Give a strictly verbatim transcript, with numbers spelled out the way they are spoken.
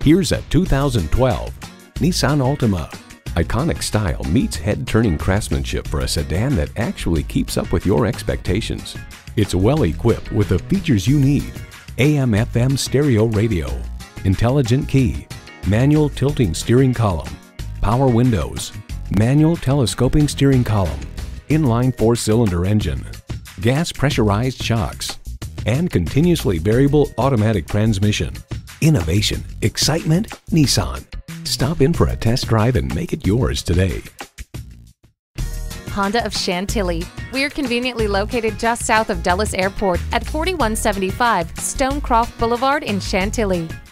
Here's a two thousand twelve Nissan Altima. Iconic style meets head-turning craftsmanship for a sedan that actually keeps up with your expectations. It's well equipped with the features you need: A M F M stereo radio, intelligent key, manual tilting steering column, power windows, manual telescoping steering column, inline four-cylinder engine, gas pressurized shocks, and continuously variable automatic transmission. Innovation, excitement, Nissan. Stop in for a test drive and make it yours today. Honda of Chantilly. We're conveniently located just south of Dulles Airport at forty-one seventy-five Stonecroft Boulevard in Chantilly.